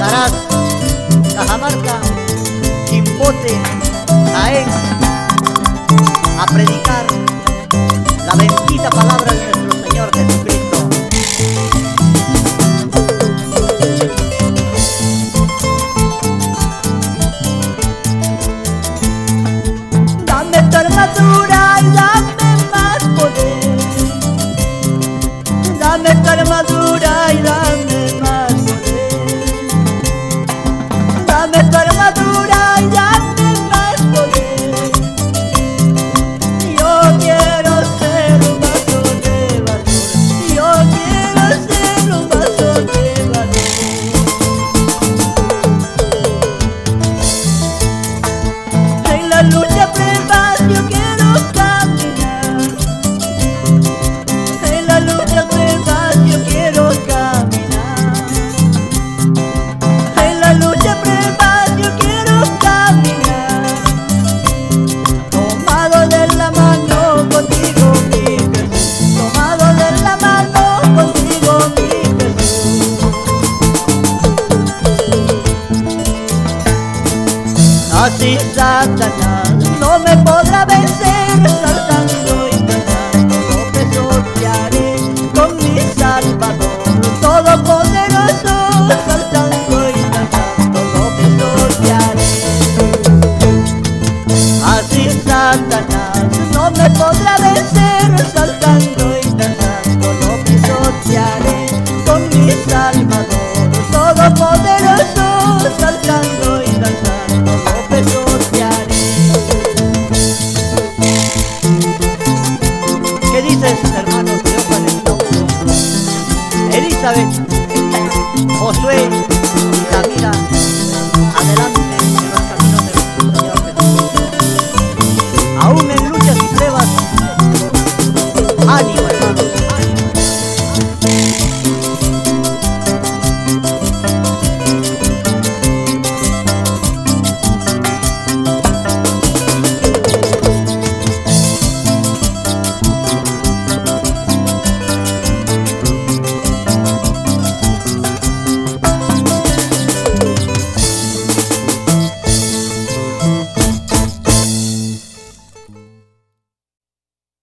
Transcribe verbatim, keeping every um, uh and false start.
Huaraz, Cajamarca, Chimbote, Jaén, a predicar la bendita palabra de nuestro Señor Jesucristo. Dame tu armadura y dame más poder. Dame tu armadura y dame más poder. Dame tu armadura y dame más poder. Yo quiero ser un vaso de valor. Yo quiero ser un vaso de valor. En la lucha pruebas yo quiero caminar. En la lucha pruebas yo quiero caminar. En la lucha pruebas yo quiero caminar. Tomado de la mano contigo mi Jesús. Tomado de la mano contigo mi Jesús. Así Satanás no me podrá vencer, saltando y cantando lo pisotearé con mi Salvador todopoderoso, saltando y cantando lo pisotearé. Así Satanás no me podrá vencer, saltando y cantando lo pisotearé con mi Salvador todopoderoso, saltando y cantando lo pisotearé. ¿Qué dices, hermanos? Elizabeth, Josué y Samira.